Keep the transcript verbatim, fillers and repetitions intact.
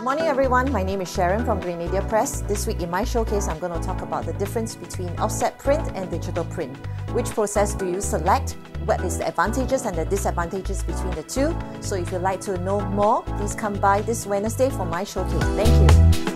morning everyone, my name is Sharon from Grenadier Press. This week in my showcase, I'm going to talk about the difference between offset print and digital print. Which process do you select? What is the advantages and the disadvantages between the two? So if you'd like to know more, please come by this Wednesday for my showcase. Thank you.